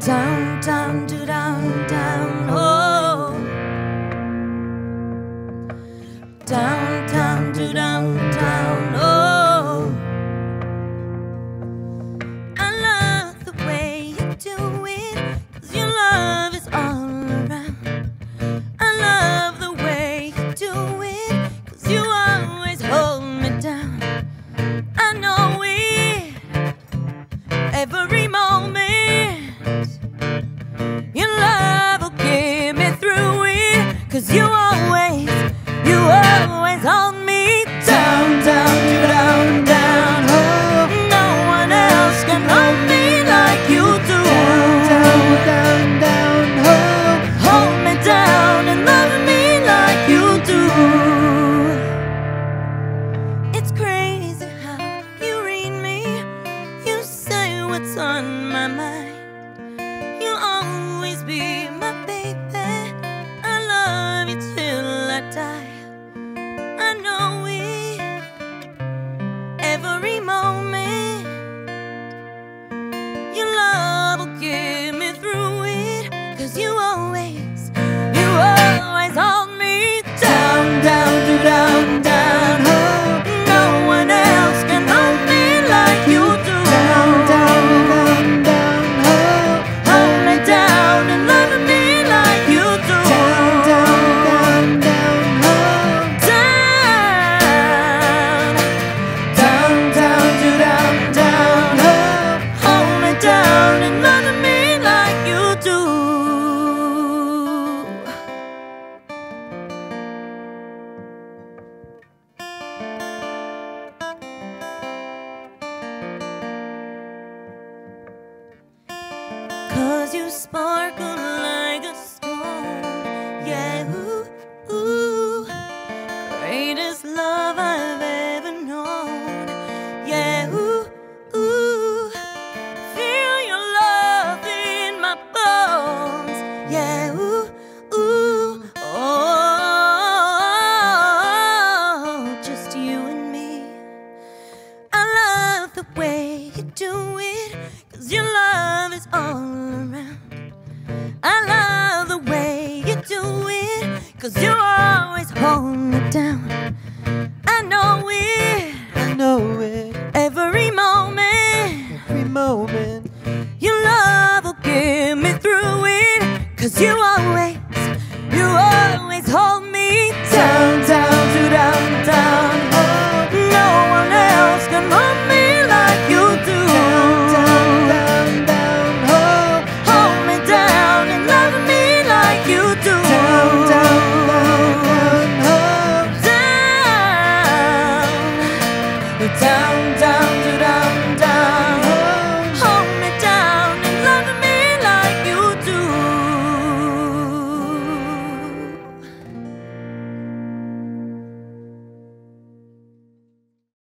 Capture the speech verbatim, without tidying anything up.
Down, down, do down, down, oh. Down, down, do down, down, oh. I love the way you do it, 'cause your love is all around. I love the way you do it, 'cause you always hold me down. I know it, every moment. Your love will get me through it, 'cause you always, you always hold me down, down, down, down, oh. No one else can hold me like you do. Down, down, down, oh. Hold me down and love me like you do. It's crazy how you read me. You say what's on my mind. You'll always be my baby. I love you till I die. I know it, every moment. Your love will get me through it, 'cause you always, you always hold me down, down, down, down, oh. No one else can hold me like you do. Down, down, down, down, oh. Hold me down and love me like you do. Down, down, down, down, oh. Down, down, down, down, down, oh. Hold me down and love me like you do. Cause you sparkle like a stone, yeah, ooh, ooh. Greatest love I've ever known, yeah, ooh, ooh. Feel your love in my bones, yeah, ooh, ooh. Oh, just you and me. I love the way you do it, 'cause your love is all around. I love the way you do it, 'cause you always hold me down. I know it, I know it, every moment. every moment. Your love will get me through it, 'cause you always, you always hold me down, down, down, down, oh. No one else can hold me like you do. Down, down, down, oh. Hold me down and love me like you do. Down, down, down, down, oh. Down, down,